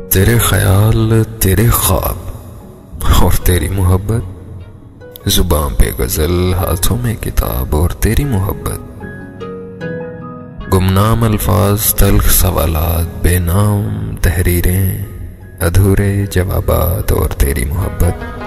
तेरे ख्याल, तेरे ख्वाब और तेरी मोहब्बत, जुबान पे गजल, हाथों में किताब और तेरी मोहब्बत, गुमनाम अल्फाज, तल्ख सवालात, बेनाम तहरीरें, अधूरे जवाबात और तेरी मोहब्बत।